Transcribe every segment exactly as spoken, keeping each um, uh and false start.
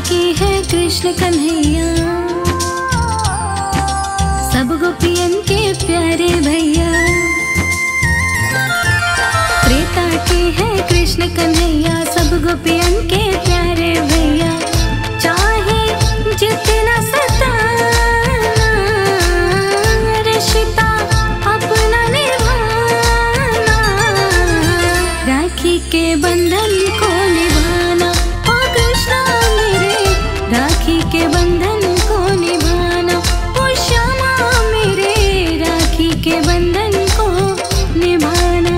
की है कृष्ण कन्हैया, सब गोपियन के प्यारे भैया। त्रेता की है कृष्ण कन्हैया, सब गोपियन के प्यारे भैया। चाहे जितना सताना, रिश्ता अपना निभाना, राखी के बंधन को निभाना। ओ कृष्णा मेरे राखी के बंधन को निभाना। ओ श्यामा मेरे राखी के बंधन को निभाना।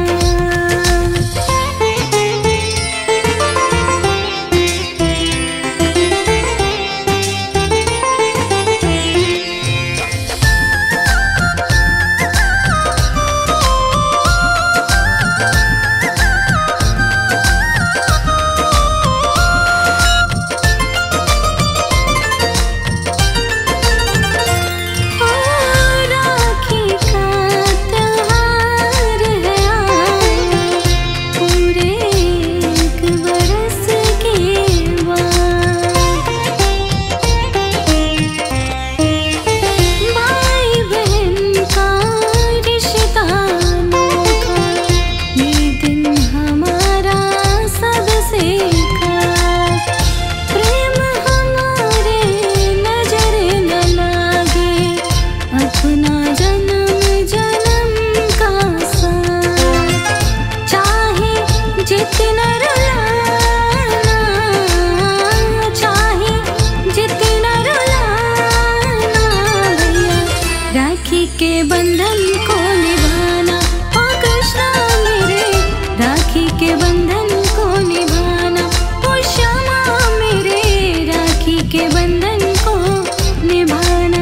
राखी के बंधन को निभाना। ओ कृष्णा मेरे राखी के बंधन को निभाना। ओ श्यामा मेरे राखी के बंधन को निभाना।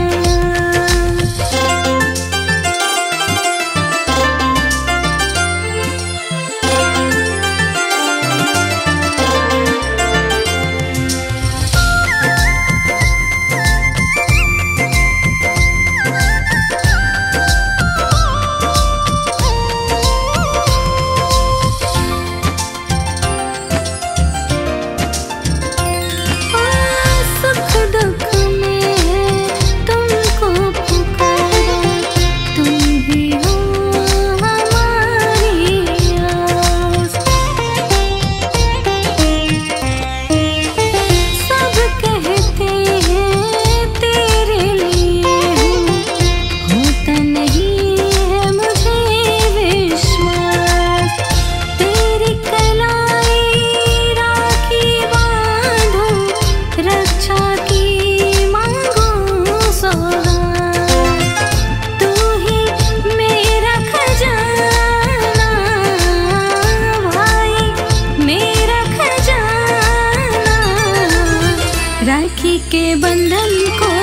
राखी के बंधन को